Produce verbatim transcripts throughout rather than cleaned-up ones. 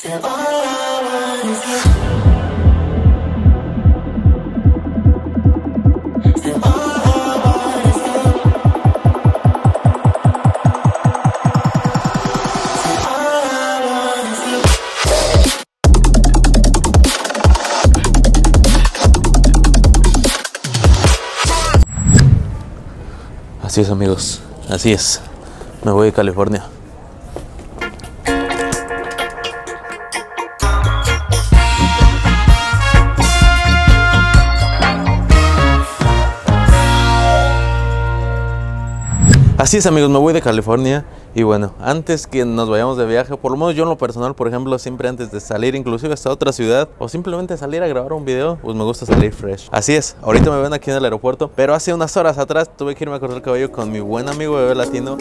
Así es, amigos, así es, me voy de California. Así es, amigos, me voy de California. Y bueno, antes que nos vayamos de viaje, por lo menos yo en lo personal, por ejemplo, siempre antes de salir, inclusive hasta otra ciudad, o simplemente salir a grabar un video, pues me gusta salir fresh. Así es, ahorita me ven aquí en el aeropuerto, pero hace unas horas atrás tuve que irme a cortar el cabello con mi buen amigo Bebé Latino.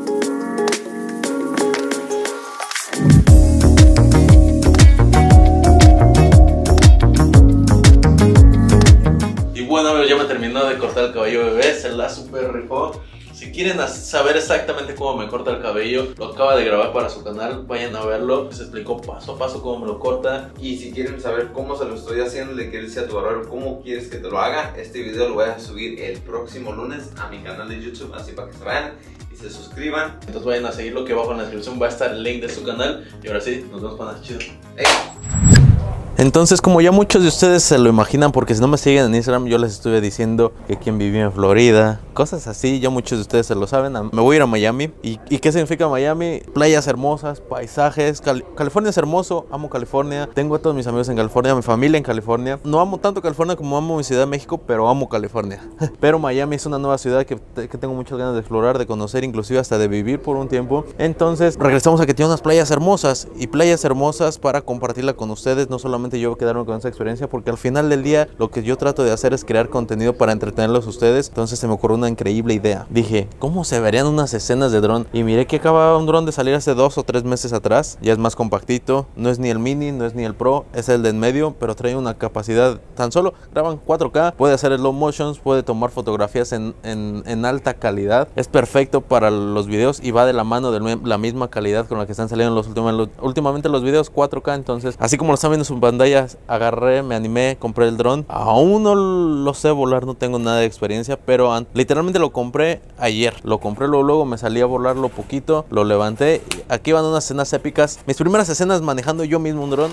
Y bueno, amigos, ya me terminó de cortar el cabello Bebé, se la super rifó. Si quieren saber exactamente cómo me corta el cabello, lo acaba de grabar para su canal, vayan a verlo. Se explicó paso a paso cómo me lo corta. Y si quieren saber cómo se lo estoy haciendo, le quieres decir a tu barbero cómo quieres que te lo haga, este video lo voy a subir el próximo lunes a mi canal de YouTube, así para que se vayan y se suscriban. Entonces vayan a seguirlo, que abajo en la descripción va a estar el link de su canal. Y ahora sí, nos vemos, para chido. Hey. Entonces, como ya muchos de ustedes se lo imaginan, porque si no me siguen en Instagram, yo les estuve diciendo que quien vivía en Florida, cosas así, ya muchos de ustedes se lo saben. Me voy a ir a Miami. ¿Y, y qué significa Miami? Playas hermosas, paisajes. Cali California es hermoso, amo California. Tengo a todos mis amigos en California, mi familia en California. No amo tanto California como amo mi Ciudad de México, pero amo California. Pero Miami es una nueva ciudad que, que tengo muchas ganas de explorar, de conocer, inclusive hasta de vivir por un tiempo. Entonces, regresamos a que tiene unas playas hermosas, y playas hermosas para compartirla con ustedes. No solamente yo quedarme con esa experiencia, porque al final del día lo que yo trato de hacer es crear contenido para entretenerlos a ustedes. Entonces se me ocurrió una increíble idea. Dije, ¿cómo se verían unas escenas de dron? Y miré que acababa un dron de salir hace dos o tres meses atrás. Ya es más compactito, no es ni el mini, no es ni el pro, es el de en medio, pero trae una capacidad, tan solo graban cuatro K, puede hacer slow motions, puede tomar fotografías en, en, en alta calidad. Es perfecto para los videos y va de la mano de la misma calidad con la que están saliendo los últimos, últimamente los videos cuatro K. Entonces, así como lo están viendo en su pantalla, agarré, me animé, compré el dron. Aún no lo sé volar, no tengo nada de experiencia, pero literalmente lo compré ayer. Lo compré, luego, luego me salí a volarlo poquito, lo levanté. Aquí van unas escenas épicas. Mis primeras escenas manejando yo mismo un dron.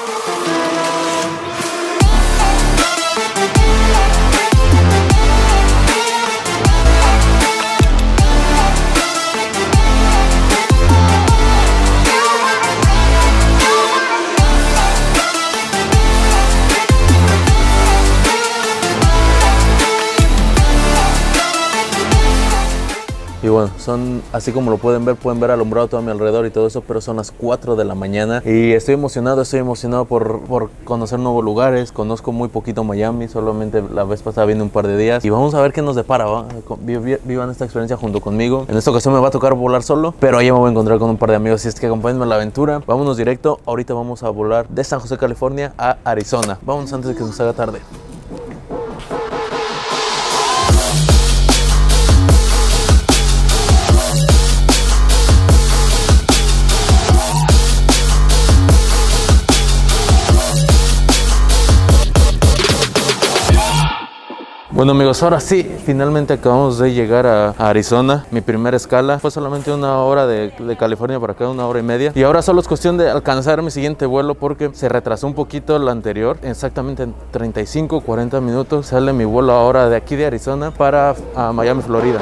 Y bueno, son así como lo pueden ver, pueden ver alumbrado todo a mi alrededor y todo eso, pero son las cuatro de la mañana y estoy emocionado, estoy emocionado por, por conocer nuevos lugares. Conozco muy poquito Miami, solamente la vez pasada vine un par de días y vamos a ver qué nos depara, ¿va? Vivan esta experiencia junto conmigo. En esta ocasión me va a tocar volar solo, pero allá me voy a encontrar con un par de amigos, así es que acompáñenme a la aventura. Vámonos directo, ahorita vamos a volar de San José, California a Arizona. Vámonos antes de que nos haga tarde. Bueno, amigos, ahora sí, finalmente acabamos de llegar a, a Arizona. Mi primera escala fue solamente una hora de, de California para acá, una hora y media. Y ahora solo es cuestión de alcanzar mi siguiente vuelo porque se retrasó un poquito el anterior. Exactamente en treinta y cinco, cuarenta minutos sale mi vuelo ahora de aquí de Arizona para a Miami, Florida.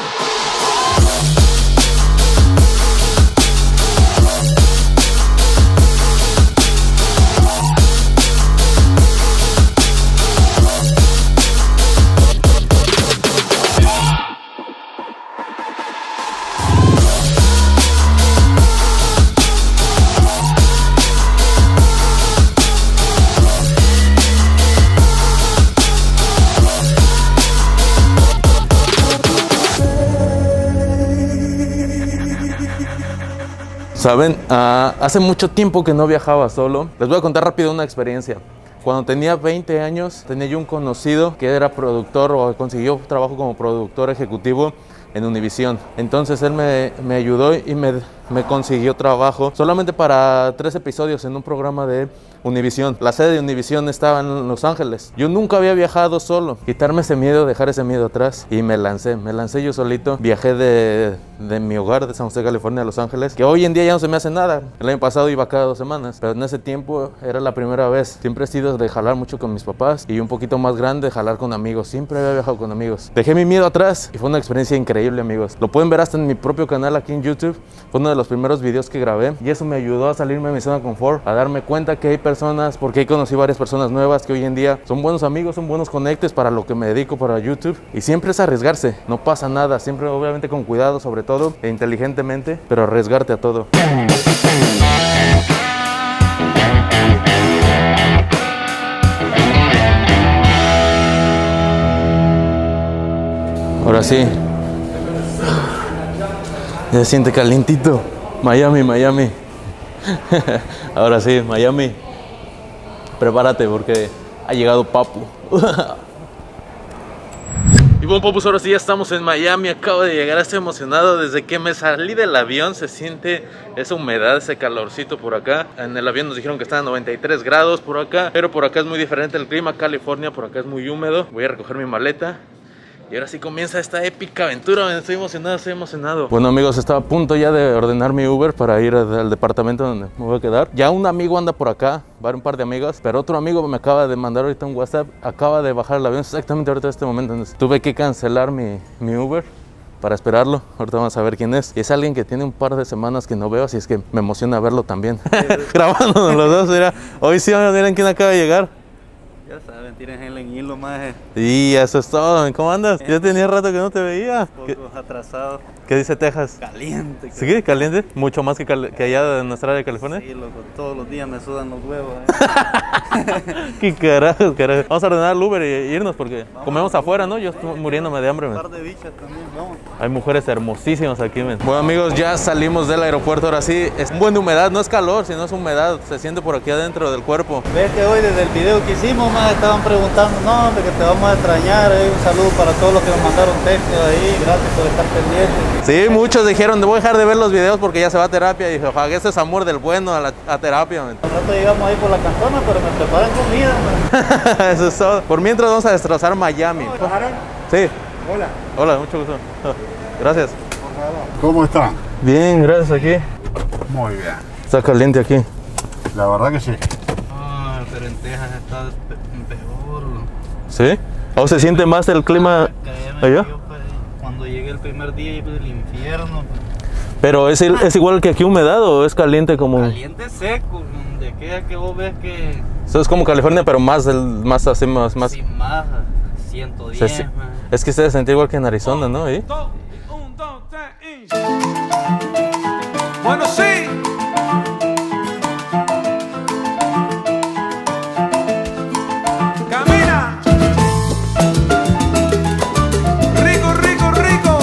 Saben, uh, hace mucho tiempo que no viajaba solo. Les voy a contar rápido una experiencia. Cuando tenía veinte años, tenía yo un conocido que era productor o consiguió trabajo como productor ejecutivo en Univision. Entonces él me, me ayudó y me, me consiguió trabajo solamente para tres episodios en un programa de Univision. La sede de Univision estaba en Los Ángeles. Yo nunca había viajado solo. Quitarme ese miedo, dejar ese miedo atrás y me lancé. Me lancé yo solito. Viajé de, de mi hogar de San José, California a Los Ángeles, que hoy en día ya no se me hace nada. El año pasado iba cada dos semanas, pero en ese tiempo era la primera vez. Siempre he sido de jalar mucho con mis papás y un poquito más grande de jalar con amigos. Siempre había viajado con amigos. Dejé mi miedo atrás y fue una experiencia increíble, amigos. Lo pueden ver hasta en mi propio canal aquí en YouTube. Fue uno de los primeros videos que grabé y eso me ayudó a salirme de mi zona de confort, a darme cuenta que hay personas, porque ahí conocí varias personas nuevas que hoy en día son buenos amigos, son buenos conectes para lo que me dedico, para YouTube. Y siempre es arriesgarse, no pasa nada, siempre obviamente con cuidado sobre todo e inteligentemente, pero arriesgarte a todo. Ahora sí, ya se siente calientito. Miami, Miami. Ahora sí, Miami. Prepárate porque ha llegado Papu. Y bueno, Papus, ahora sí ya estamos en Miami. Acabo de llegar, estoy emocionado. Desde que me salí del avión se siente esa humedad, ese calorcito por acá. En el avión nos dijeron que estaban a noventa y tres grados por acá, pero por acá es muy diferente el clima. California, por acá es muy húmedo. Voy a recoger mi maleta y ahora sí comienza esta épica aventura. Estoy emocionado, estoy emocionado. Bueno, amigos, estaba a punto ya de ordenar mi Uber para ir al departamento donde me voy a quedar. Ya un amigo anda por acá, va a un par de amigas, pero otro amigo me acaba de mandar ahorita un WhatsApp. Acaba de bajar el avión exactamente ahorita en este momento. Entonces, tuve que cancelar mi, mi Uber para esperarlo. Ahorita vamos a ver quién es. Y es alguien que tiene un par de semanas que no veo, así es que me emociona verlo también. Grabándonos los dos, mira. Hoy sí, miren quién acaba de llegar. Ya saben, tienen el en hilo, maje. Y eso es todo. ¿Cómo andas? Ya tenía rato que no te veía. Un poco atrasado. ¿Qué dice Texas? Caliente. ¿Sí? ¿Caliente? ¿Mucho más que, que allá de nuestra área de California? Sí, loco, todos los días me sudan los huevos. ¿eh? ¿Qué carajo, carajo? Vamos a ordenar el Uber y irnos porque vamos, comemos afuera, ¿no? Yo estoy muriéndome de hambre, Un man. par de bichas también, vamos. Hay mujeres hermosísimas aquí, man. Bueno, amigos, ya salimos del aeropuerto. Ahora sí, es un buen de humedad. No es calor, sino es humedad. Se siente por aquí adentro del cuerpo. Ves que hoy desde el video que hicimos, más estaban preguntando, no, hombre, que te vamos a extrañar. Eh. Un saludo para todos los que nos mandaron textos ahí. Gracias por estar pendientes. Sí, muchos dijeron, voy a dejar de ver los videos porque ya se va a terapia. Y dije, ojalá, ese es amor del bueno a la a terapia, man. Al rato llegamos ahí por la cantona, pero me preparan comida, man. Eso es todo. Por mientras vamos a destrozar Miami. ¿Bajaron? Sí. Hola. Hola, mucho gusto. Gracias. ¿Cómo están? Bien, gracias aquí. Muy bien. Está caliente aquí. La verdad que sí. Ah, pero en Texas está peor. ¿Sí? ¿O se siente más el clima allá? Cuando llegué el primer día iba del infierno. Pero ¿es, el- es igual que aquí humedad o es caliente como...? Caliente seco, de aquella que vos ves que... Eso es como California, pero más, del, más así, más... más Sí, más, ciento diez, se si- man. es que se siente igual que en Arizona, ¿no? ¿Y? Un, dos, tres, y... Bueno, sí. Camina. Rico, rico, rico.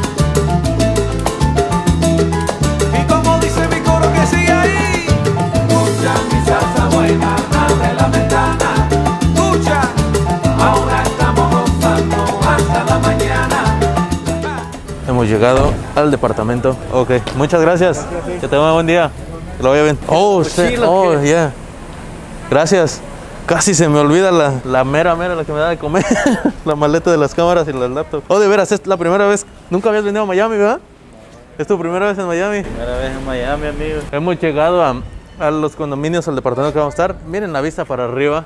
Y como dice mi coro que sigue ahí. Escucha mi salsa buena, abre la ventana. Escucha. Ahora estamos gozando hasta la mañana. Hemos llegado al departamento. Ok, muchas gracias. Que tenga un buen día. Que lo vaya bien. Oh, sí. Oh, ya. Yeah. Gracias. Casi se me olvida la, la mera mera la que me da de comer. La maleta de las cámaras y las laptops. Oh, de veras, es la primera vez. Nunca habías venido a Miami, ¿verdad? Es tu primera vez en Miami. Primera vez en Miami, amigo. Hemos llegado a, a los condominios, al departamento que vamos a estar. Miren la vista para arriba.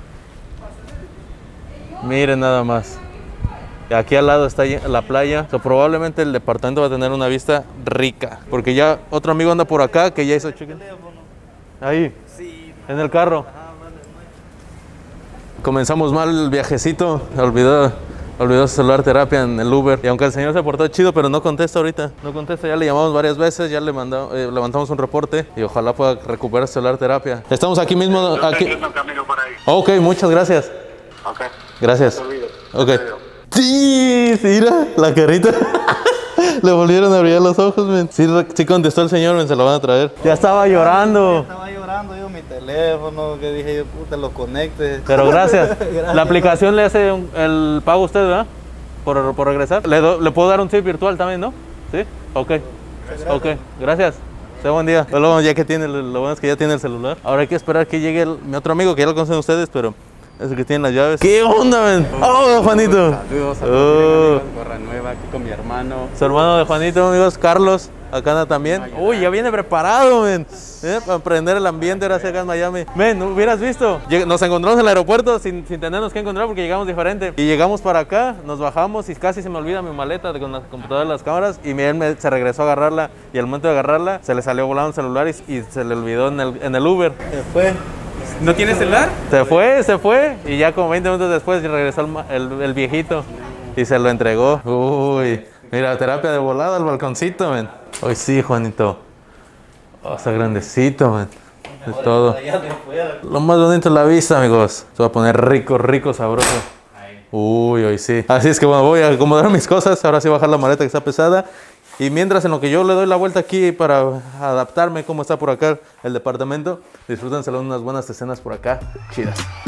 Miren nada más. Aquí al lado está la playa. So, probablemente el departamento va a tener una vista rica. Porque ya otro amigo anda por acá que ya hizo check-in. Ahí, Sí. en el carro. Ah, vale, Comenzamos mal el viajecito. Olvidó, olvidó su celular terapia en el Uber. Y aunque el señor se portó chido, pero no contesta ahorita. No contesta, ya le llamamos varias veces, ya le mandamos, eh, levantamos un reporte. Y ojalá pueda recuperar su celular terapia. Estamos aquí mismo. Aquí. camino para ahí. Ok, muchas gracias. Ok. Gracias. No te olvides. Ok. Sí, sí, mira, la carita. Le volvieron a abrir los ojos, men. Sí, re- sí contestó el señor, men, se lo van a traer. Ya estaba llorando. Estaba llorando yo mi teléfono, que dije yo, puta, lo conecte. Pero gracias. Gracias. La aplicación le hace un- el pago a usted, ¿verdad? Por, por regresar. Le, do- le puedo dar un tip virtual también, ¿no? Sí. Ok. Ok, gracias. Sea buen día. Luego, ya que tiene, lo bueno es que ya tiene el celular. Ahora hay que esperar que llegue el, mi otro amigo, que ya lo conocen ustedes, pero es el que tiene las llaves. ¿Qué onda, men? ¡Oh, Juanito! Saludos, saludos, Oh. amigos, Gorra Nueva, aquí con mi hermano. Su hermano de Juanito, amigos, Carlos. Acá anda también. Uy, ya viene preparado, men. Eh, para aprender el ambiente ahora sí acá en Miami. Men, hubieras visto. Lleg- Nos encontramos en el aeropuerto sin, sin tenernos que encontrar porque llegamos diferente. Y llegamos para acá, nos bajamos y casi se me olvida mi maleta de- con la computadora y las cámaras. Y él me- se regresó a agarrarla. Y al momento de agarrarla, se le salió volando el celular y, y se le olvidó en el, en el Uber. Se fue. ¿No tienes celular? Se fue, se fue. Y ya como veinte minutos después regresó el, ma- el- el viejito y se lo entregó. Uy, mira, terapia de volada al balconcito, men. Hoy sí, Juanito. Oh, está grandecito, man. De todo. Allá de afuera. Lo más bonito es la vista, amigos. Se va a poner rico, rico, sabroso. Uy, hoy sí. Así es que bueno, voy a acomodar mis cosas. Ahora sí bajar la maleta que está pesada. Y mientras en lo que yo le doy la vuelta aquí para adaptarme cómo está por acá el departamento, disfrútenselo unas buenas escenas por acá. Chidas.